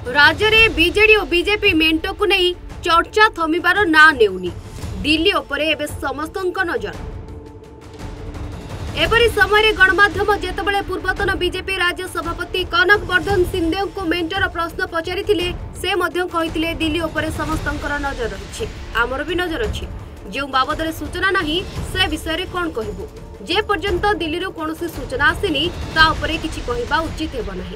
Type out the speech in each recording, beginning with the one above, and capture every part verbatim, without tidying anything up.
राज्य में बीजेडी और बीजेपी मेंट को नहीं चर्चा थमिबार ना नेउनी दिल्ली उपरे एबे समस्तक नजर। एपरी समय गणमाध्यम जेतबेले पूर्वतन बीजेपी राज्य सभापति कनक वर्धन सिंहदेव को मेंटर प्रश्न पचारि से मध्य कहिथिले दिल्ली उपरे समस्तंकर नजर रही आमर भी नजर अच्छी जो बाबद सूचना नहीं से विषय कौन कहबू जे पर्यंत दिल्ली कौन सूचना आसीनी ता उपरे किछि कहिबा उचित हेबो नाही।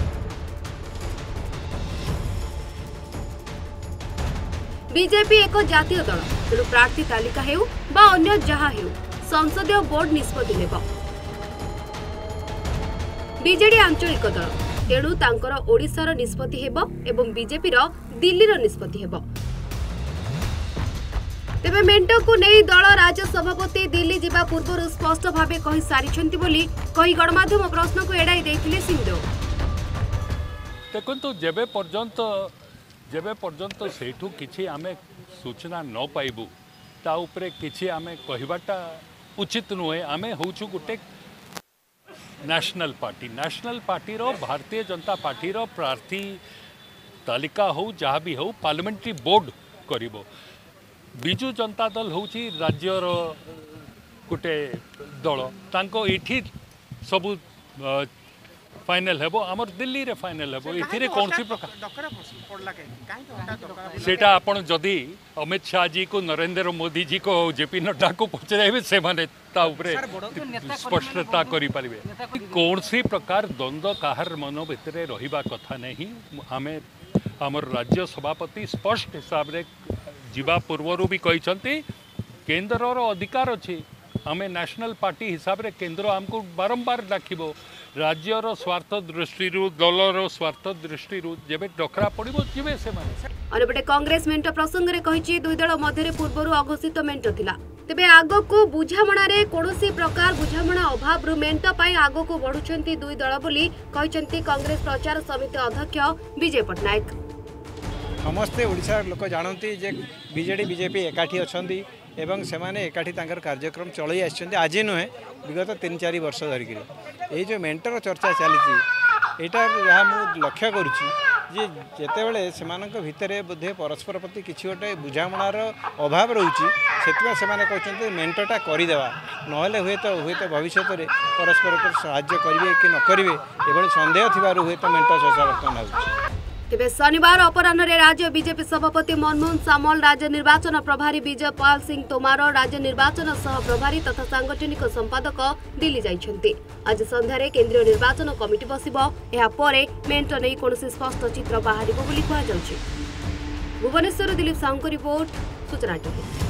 बीजेपी एक जातीय दल तेणु प्रार्थी तालिका हेउ बा अन्य जहा हेउ संसदीय बोर्ड निष्पत्ति नेब। बीजेडी आंचलिक दल तेणु तांकर ओडिशार निष्पत्ति हेब एवं बीजेपी रो दिल्लीर निष्पत्ति हेब। तेबे मेंट को नहीं दल राज्य सभापति दिल्ली जिबा पूर्व स्पष्ट भावे कहि सारिछंती बोली कहि गणमाध्यम प्रश्न को एडाई देथिले सिंहदेव। देखंतु जेबे पर्यंत जेबे पर्यंत सेठू किछि आमे सूचना न पाइबू ता उपरे किछि आमे कहिबाटा उचित नुहे। आमे होछु गुटे नेशनल पार्टी नेशनल पार्टी रो भारतीय जनता पार्टी रो प्रार्थी तालिका हो जहाँ भी हो पार्लियामेंट्री बोर्ड करिवो। बिजू जनता दल होछि राज्यर गुटे दल तांको एठी सबु फाइनल हेबो आमर दिल्ली रे फाइनल हेबो इथिरे कौन सी प्रकार सेटा आपण जदि अमित शाह जी को नरेंद्र मोदी जी को जेपी नड्डा को पचराइबे से माने ता उपरे स्पष्टता करि परिबे। कौन सी प्रकार द्वंद्व काहर मन भितरे रहिबा कथा नहीं। आमे आमर राज्य सभापति स्पष्ट हिसाब रे जीवा पूर्वरु भी कहिसंती केंद्र रो अधिकार अछि आमे नेशनल पार्टी हिसाब रे केंद्र हमको बारंबार डाकिबो राज्यर स्वार्थ दृष्टि दलर स्वार्थ दृष्टि जेबे डकरा पड़िबो जिबे से माने। अनेपटे कांग्रेस मेंट प्रसंग रे कहिछि दुई दल मध्य पूर्वरु अघोषित मेंट थिला तेबे आगो को बुझामणा रे कोनोसी प्रकार बुझामणा अभाव रु मेंट पई आगो को बढ़ुछंती दुई दल बोली कहिसंती कांग्रेस प्रचार समिति अध्यक्ष विजय पटनायक। समस्ते ओडिशा लोक जानती जे बीजेडी बीजेपी एकाठी अछंती एवं सेमाने एकाठी तांकर कार्यक्रम चलई आछंती आज नुहे विगत तीन चार वर्ष धरिक ये जो मेंटर चर्चा चली यहाँ मु लक्ष्य करुच्ची जे जेतेबेले सेमानक भितरे बोधे परस्पर प्रति किछि गोटे बुझामणार अभाव रोचे से कहते मेंटरटा करदेवा नहले हुए तो हुए तो भविष्य में परस्पर साहाय्य करेंगे कि न करेंगे ये सन्देह थी हुए तो मेंटर चर्चा बर्तमान हो। तेबे शनिवार अपराह्न राज्य बीजेपी सभापति मनमोहन सामल राज्य निर्वाचन प्रभारी विजय पाल सिंह तोमार राज्य निर्वाचन सह प्रभारी तथा सांगठनिक संपादक दिल्ली जाइछन्ति। आज संध्यारे केंद्रीय निर्वाचन कमिटी बसिबो एहा परे मेंट नै कोनोसी स्पष्ट चित्र बाहरिबो बोली कहा जाउछि। भुवनेश्वर दिलीप साहू को रिपोर्ट सूचना टीवी।